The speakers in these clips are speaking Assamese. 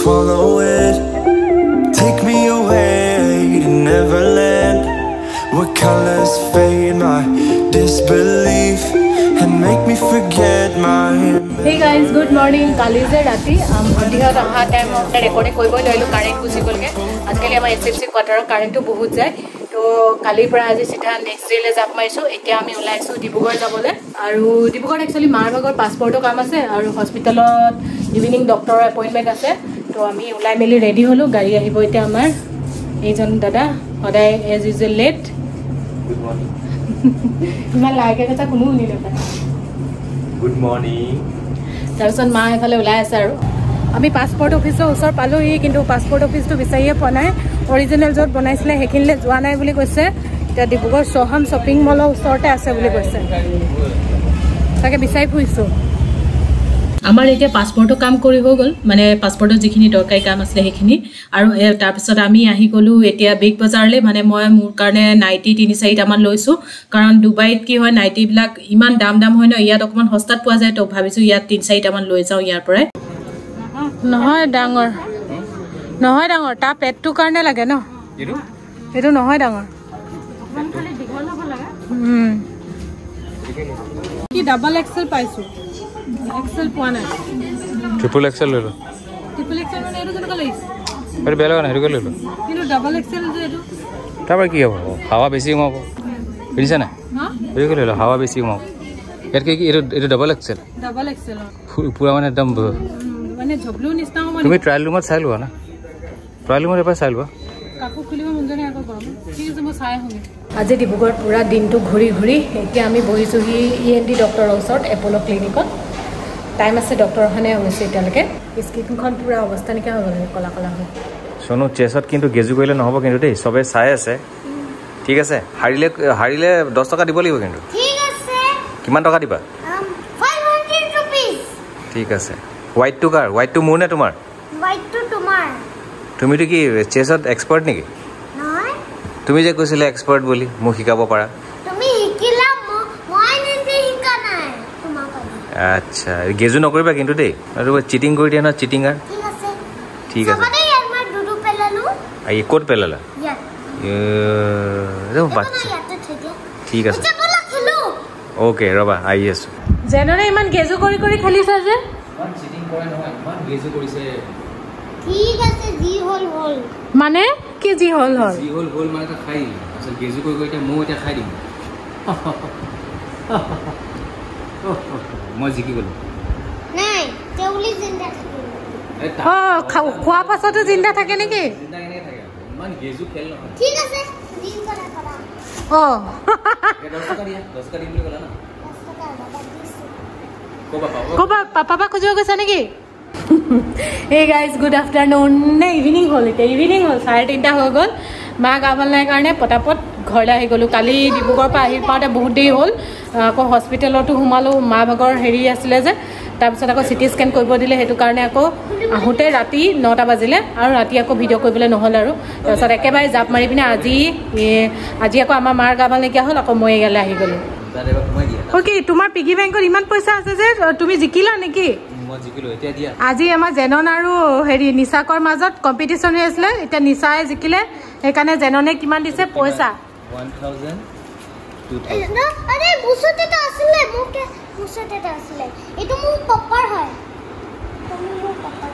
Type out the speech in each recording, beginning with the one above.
swallow it. Take me away to Neverland, where colors fade my disbelief and make me forget my. Hey guys, good morning. Kali se rati bhotihar aha time apna recording koibo loilu current gusi golge. Ajkali amar SFC quarter current to bahut jay. To kali pra aji sitha next day le jap maisu. Etia ami ulaisu DIBRUGARH jabole. Aru DIBRUGARH actually mar bagor passport o kam ase aru hospital evening doctor appointment ase. To ami ulai meli ready holu gari ahibo etia amar eijon dada hoday as usual late. Good morning. Iman lage kata kunu ni leta. Good morning. তাৰপিছত মা এফালে ওলাই আছে আৰু আমি পাছপোৰ্ট অফিচৰ ওচৰ পালোহি কিন্তু পাছপোৰ্ট অফিচটো বিচাৰিয়ে পোৱা নাই অৰিজিনেল য'ত বনাইছিলে সেইখিনিলে যোৱা নাই বুলি কৈছে এতিয়া ডিব্ৰুগড় চহম শ্বপিং মলৰ ওচৰতে আছে বুলি কৈছে তাকে বিচাৰি ফুৰিছোঁ আমাৰ এতিয়া পাছপোৰ্টৰ কাম কৰি হৈ গ'ল মানে পাছপোৰ্টৰ যিখিনি দৰকাৰী কাম আছিলে সেইখিনি আৰু তাৰপিছত আমি আহি গ'লো এতিয়া বিগ বজাৰলৈ মানে মই মোৰ কাৰণে নাইটি 3-4টা মান লৈছোঁ কাৰণ ডুবাইত কি হয় নাইটিবিলাক ইমান দাম হয় ন ইয়াত অকমান সস্তাত পোৱা যায় তো ভাবিছোঁ ইয়াত 3-4টা মান লৈ যাওঁ ইয়াৰ পৰাই নহয় ডাঙৰ তাৰ পেটটো কাৰণে লাগে ন এইটো নহয় ডাঙৰ কি ডাবল এক্সেল পাইছোঁ एक्सेल पाना ट्रिपल एक्सेल ले लो ट्रिपल एक्सेल মানে এটো কেনেকা লাগিছে আরে বেলা না হেটো লৈ লো কিন্তু ডাবল এক্সেল যে এটো তারপর কি হবে হাওয়া বেশি কমাবো বুঝছ না হ্যাঁ হেটো লৈ লো হাওয়া বেশি কমাবো এর কি এটো ডাবল এক্সেল পুরা মানে একদম মানে ঝবলু নিস্তা মানে তুমি ট্রায়াল রুমত চাই লোৱা না ট্রায়াল রুমত এবাৰ চাই লোৱা কাপোৰ খুলিব মন জানে আকৌ গৰম ঠিক আছে মই চাই আহোঁ আজি ডিব্ৰুগড় পুৰা দিনটো ঘূৰি এতিয়া আমি বহিছোহি ENT ডক্টৰৰ ওচৰত এপ'লো ক্লিনিকত টাইম আছে ডক্টৰ হনে হৈছে এতিয়ালৈকে স্কিনখন পুৰা অৱস্থা নিকা হৈ গ'ল কলা হৈ সোনু চেছত কিন্তু গেজু কৰিলে নহব কিন্তু দেই সবে চাই আছে ঠিক আছে হাৰিলে 10 টকা দিব লাগিব কিন্তু ঠিক আছে কিমান টকা দিবা 500 rupees ঠিক আছে হোয়াইট টু মোৰ নে তোমাৰ হোয়াইট টু তোমাৰ তুমি তো কি চেছত এক্সপার্ট নেকি নহয় তুমি যে কৈছিলে এক্সপার্ট বুলি মোক শিকাব পাৰা তুমি শিকিলা মই নিজে শিকা নাই তোমাক আচ্ছা গেজু নকৰিবা কিন্তু দেই আৰু চিটিং কৰি দিয়া না চিটিংগাৰ ঠিক আছে সবাই ইয়াৰ মই দুডু পেলালো আই কোড পেলালা ইয়াত এ বাচ্চা ঠিক আছে বলা খেলো ওকে ৰবা আই আছো জেনৰে ইমান গেজু কৰি খেলিছা যে ইমান চিটিং কৰে নহয় ইমান গেজু কৰিছে ঠিক আছে জি হল মানে কি জি হল মানে তা খাই আসল গেজু কৰি এটা মো এটা খাই দিম মই জিকি গলো নাই তেওলি জিন্দা থাকে খোৱা পাছতো জিন্দা থাকে নেকি জিন্দা কেনে থাকে ইমান গেজু খেল নহয় ঠিক আছে জিন কৰা ও 10 টাকা দিম বুলি কলা না 10 টাকা বাবা দিছে পাপা খুজিব গৈছে নেকি Hey guys, good afternoon. Evening hall. 3:30 হৈ গ'ল মা গা ভাল নাই কাৰণে পটাপট ঘৰলৈ আহি গ'লো কালি ডিব্ৰুগড়ৰ পৰা আহি পাওঁতে বহুত দেৰি হ'ল আকৌ হস্পিটেলতো সোমালো মা ভাগৰ হেৰি আছিলে যে তাৰপিছত আকৌ সিটি স্কেন কৰিব দিলে সেইটো কাৰণে আকৌ আহোঁতে ৰাতি 9টা বাজিলে আৰু ৰাতি আকৌ ভিডিঅ' কৰিবলৈ নহ'ল আৰু তাৰপিছত একেবাৰে জাপ মাৰি পিনে আজি আকৌ আমাৰ মাৰ গা ভাল নাইকিয়া হ'ল আকৌ মই ইয়ালৈ আহি গ'লো অ'কে তোমাৰ পিগি বেংকত ইমান পইচা আছে যে তুমি জিকিলা নেকি আজি আমাৰ জেনন আৰু হেৰি নিচাকৰ মাজত কম্পিটিশন হৈ আছিল এতিয়া নিচাই জিকিলে সেইকাৰণে জেননে কিমান দিছে পইচা 1000 না আৰে মুছতেটা আছিল মোকে মুছতেটা আছিল এটো মোৰ পাপাৰ হয় তুমি মোৰ পাপাৰ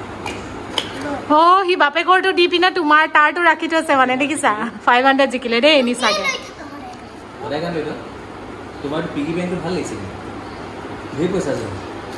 ও হি বাপে ঘৰটো দি পিনা তোমাৰ টাৰটো ৰাখি থৈছে মানে দেখিছা 500 জিকিলে দেই নিচাকে ওলাই গৈ তোমাৰ পিগি বেংকটো ভাল লাগিছে ধেৰ পইচা আছে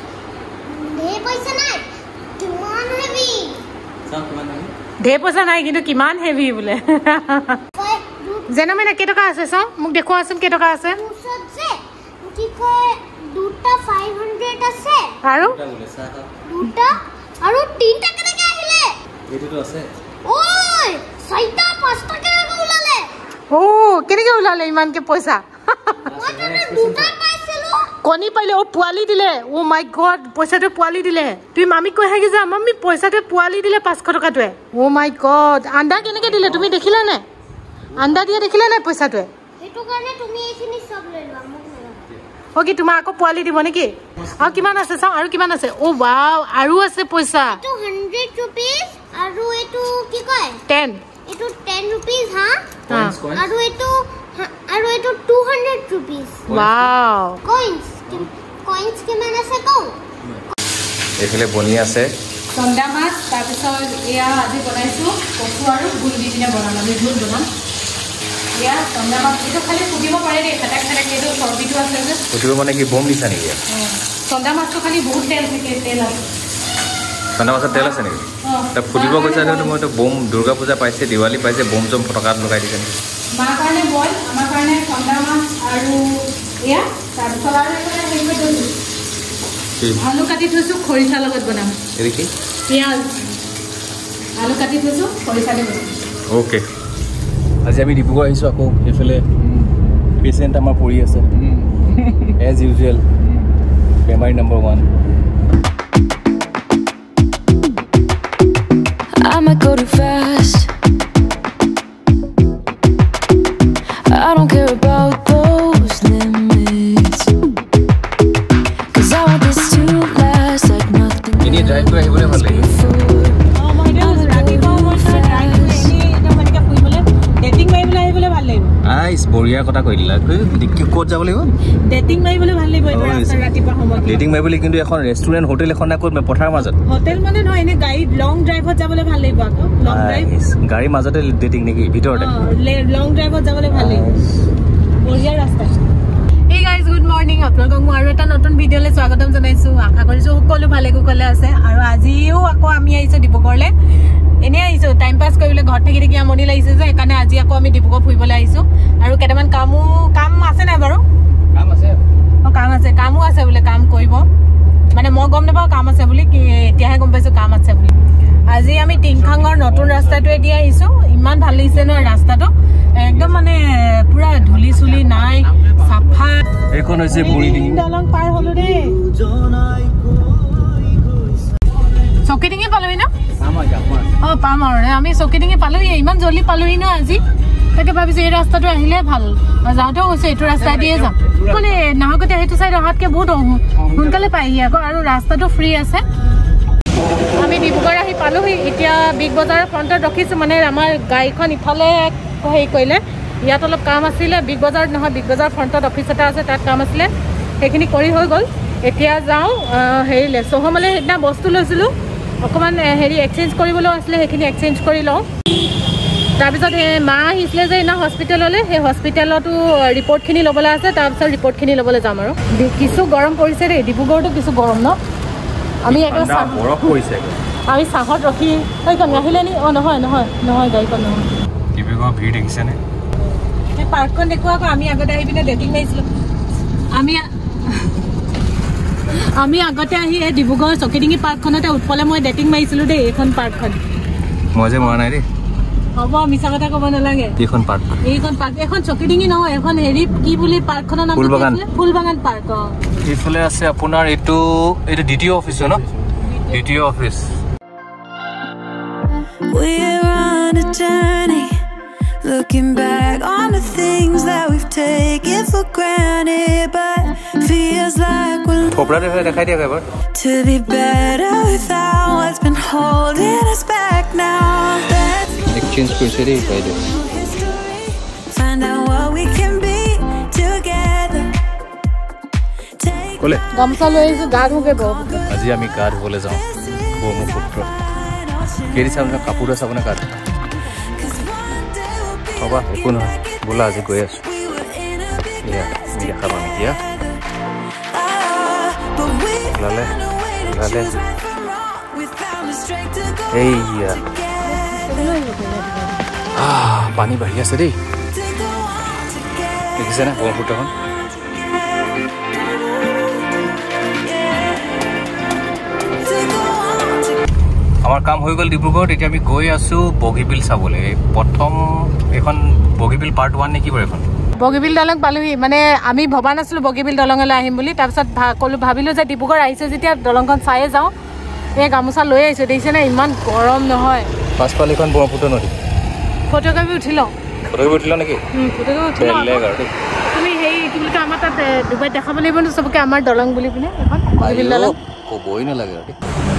নাই কিমান হেভি ধেৰ পইচা নাই কিন্তু কিমান হেভি বোলে জেনমেন কেই টকা আছে চাও মোক দেখুৱাচোন কেই টকা আছে কি কয় দুটা 500 আছে আৰু দুটা আৰু তিনটা কেনেকৈ আহিলে এইটো আছে ওই ছয়টা পাঁচটা কেনেকৈ ওলালে ও কেনেকৈ ওলালে ইমানকে পইচা দুটা পাইছিলো কণী পাইলে ও পোৱালি দিলে ও মাই গড পইচাটো পোৱালি দিলে তুমি মামিক কৈ হাগি যা মামি পইচাটো পোৱালি দিলে 500 টকাটোৱে ও মাই গড আন্ডা কেনেকৈ দিলে তুমি দেখিলা নে আন্ডা দিয়া দেখিলা নে পইচাটোৱে হেতু কাৰণে তুমি এইখিনি সব লৈ লোৱা মোক কি তোমাক আকৌ পোৱালি দিব নেকি আৰু কিমান আছে চাও আৰু কিমান আছে ও ওয়াও আৰু আছে পইচা এটো 100 rupees আৰু এটো কি কয় 10 এটো 10 rupees হা আৰু এটো 200 rupees ওয়াও coins কিমান আছে কও এফালে বনি আছে চন্দা মাছ তাৰপিছত এয়া আজি বনাইছো কচু আৰু গুল দি কিনে বনাম আমি গুল বনাম এয়া চন্দা মাছ এইটো খালি ফুটিব পাৰে দেই খাটাক খাটাক এইটো চৰ্বিটো আছে যে ফুটিব মানে কি বম দিছা নেকি চন্দা মাছটো খালি বহুত তেল থাকে তেল আছে চন্দা মাছত তেল আছে নেকি তা ফুটিব গৈছা যে মই তো বম দুৰ্গা পূজা পাইছে দিৱালী পাইছে বম জম ফটকাত লগাই দিছে মাৰ কাৰণে বইল আমাৰ কাৰণে চন্দা মাছ আৰু এয়া তাৰপিছত আৰু এটা হেৰি কৰি থৈছো আলু কাটি থৈছো খৰিচা লগত বনাম এৰি কি পিয়াজ আলু কাটি থৈছো খৰিচা দি বনাম ওকে আজি আমি ডিব্ৰুগড় আহিছো আকৌ এফালে পেচেণ্ট আমাৰ পৰি আছে এজ ইউজুৱেল বেমাৰী number 1 I might go too fast. I don't care about those limits. 'Cause I want this to last like nothing. Ini drive to ahibole bhal lagib. Nice, boria kotha koidila. Kot jabo lagibo? Dating maibole bhal lagibo eta rasta ratipa homot. Dating maibole kintu ekhon restaurant hotel ekhon na kot me pothar majot. Hotel mane no ene guide long drive hot jabole bhal lagibo ako. Long drive. Gari majote dating neki bitorte. Long drive hot jabole bhal lagibo. Boria rasta. Hey guys, good morning. আপোনালোকক মই আৰু এটা নতুন ভিডিঅ'লে স্বাগতম জনাইছো আশা কৰিছো সকলো ভালে কুশলে আছে আৰু আজিও আকৌ আমি আহিছো ডিব্ৰুগড়লে এনে আহিছো টাইম পাস কৰিবলৈ ঘৰ থাকি থাকি আমনি লাগিছে যে একাৰণে আজি আকৌ আমি ডিব্ৰুগড় ফুৰিবলৈ আহিছো আৰু কেটামান কাম আছে নাই বাৰু কামো আছে বোলে কাম কৰিব মানে মই গম নাপাওঁ কাম আছে বুলি কি এতিয়াহে গম পাইছো কাম আছে বুলি আজি আমি টিংখাঙৰ নতুন ৰাস্তাটো এদিয়া আহিছো ইমান ভাল লাগিছে ন ৰাস্তাটো একদম মানে পুৰা ধুলি চুলি নাই সাফা এখন হৈছে বুঢ়ী দলং পাৰ হলো দে চকিডিঙি পালোই ন পাম আৰু আমি চকিডিঙি পালোই ইমান জলদি পালোই ন আজি তাকে ভাবিছো এই ৰাস্তাটো আহিলে ভাল যাওঁতেও হৈছে এইটো ৰাস্তা দিয়ে যাম মানে নাহকতে সেইটো চাইড অহাতকে বহুত সোনকালে পাইহি আকৌ আৰু ৰাস্তাটো ফ্ৰী আছে আমি ডিব্ৰুগড় আহি পালোহি এতিয়া বিগ বজাৰৰ ফ্ৰণ্টত ৰখিছো মানে আমাৰ গাড়ীখন ইফালে হেৰি কৰিলে ইয়াত অলপ কাম আছিলে বিগ বজাৰত নহয় বিগ বজাৰ ফ্ৰণ্টত অফিচ এটা আছে তাত কাম আছিলে সেইখিনি কৰি হৈ গ'ল এতিয়া যাওঁ হেৰিলে চহমলে সেইদিনা বস্তু লৈছিলোঁ অকণমান হেৰি এক্সচেঞ্জ কৰিবলৈ আছিলে সেইখিনি এক্সচেঞ্জ কৰি লওঁ তাৰপিছত মা আহিছিলে যে ইনা হস্পিটেললৈ সেই হস্পিটেলতো ৰিপৰ্টখিনি ল'বলৈ আছে তাৰপিছত ৰিপৰ্টখিনি ল'বলৈ যাম আৰু কিছু গৰম পৰিছে দেই ডিব্ৰুগড়তো কিছু গৰম ন আমি একদম বৰফ পৰিছে আমি চাহত ৰখি সেইখন আহিলে নি নহয় গাড়ীখন নহয় ডিব্ৰুগড় ভিৰ দেখিছেনে এই পাৰ্কখন দেখুৱা আকৌ আমি আগতে আহি পিনে ডেটিং মাৰিছিলোঁ আমি আগতে আহি এই ডিব্ৰুগড় চকিডিঙি পাৰ্কখনতে উৎপলে মই ডেটিং মাৰিছিলোঁ দেই এইখন পাৰ্কখন মই যে মৰা নাই দেই হ'ব মিছা কথা ক'ব নালাগে এইখন পাৰ্ক এখন চকিডিঙি নহয় এখন হেৰি কি বুলি পাৰ্কখনৰ নাম ফুলবাগান পাৰ্ক এইফালে আছে আপোনাৰ এইটো দ্বিতীয় অফিচ ন দ্বিতীয় office We're on a journey, looking back on the things that we've taken for granted, but feels like we're to be better without what's been holding us back now. Let's exchange history, find out what we can be together. গামছা লৈ আহিছো গা ধুকে আজি আমি গা ধুবলৈ যাওঁ ব্ৰহ্মপুত্ৰ কেৰি চাম কাপোৰ চাব নে গা হ'ব একো নহয় বোলা আজি গৈ আছো এয়া আমি দেখা পাম এতিয়া ওলালে এইয়া পানী বাঢ়ি আছে দেই দেখিছে নে ব্ৰহ্মপুত্ৰখন আমাৰ কাম হৈ গ'ল ডিব্ৰুগড়ত এতিয়া আমি গৈ আছো বগীবিল চাবলৈ প্ৰথম এখন বগীবিল পাৰ্ট 1 নেকি বাৰু এখন বগীবিল দলং পালোহি মানে আমি ভবা নাছিলোঁ বগীবিল দলঙলৈ আহিম বুলি তাৰপিছত ভাবিলোঁ যে ডিব্ৰুগড় আহিছোঁ যেতিয়া দলংখন চায়ে যাওঁ এই গামোচা লৈ আহিছোঁ দেখিছেনে ইমান গৰম নহয় পাছফালে এখন ব্ৰহ্মপুত্ৰ নদী ফটোগ্ৰাফী উঠি লওঁ নেকি তুমি সেই কি বুলি কয় আমাৰ তাত ডুবাইত দেখাব লাগিব ন চবকে আমাৰ দলং বুলি পিনে এখন দলং ক'বই নালাগে আৰু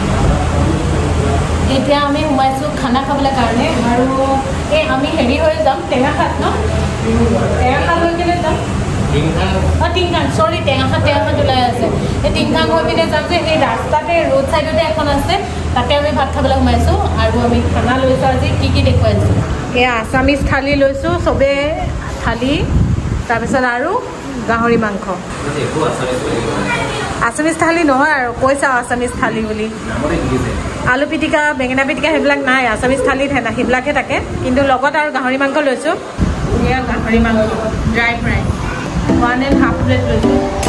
এতিয়া আমি সোমাইছোঁ খানা খাবলৈ কাৰণে আৰু এই আমি হেৰি হৈ যাম টেঙাখাত ন টেঙাখাত হৈ কিনে যাম টিংখাং চৰি টেঙাখাত ওলাই আছে এই টিংখাং হৈ পিনে যাম যে সেই ৰাস্তাতে ৰোড চাইডতে এখন আছে তাতে আমি ভাত খাবলৈ সোমাইছোঁ আৰু আমি খানা লৈছোঁ আজি কি দেখুৱাইছোঁ এয়া আছামিজ থালি লৈছোঁ চবেই থালি তাৰপিছত আৰু গাহৰি মাংস আছামিজ থালি নহয় আৰু কৈছা আছামিজ থালি বুলি আলু পিটিকা বেঙেনা পিটিকা সেইবিলাক নাই আছামিজ থালিত সেইবিলাকে থাকে কিন্তু লগত আৰু গাহৰি মাংস লৈছোঁ এয়া গাহৰি মাংস ড্ৰাই ফ্ৰাই 1.5 প্লেট লৈছোঁ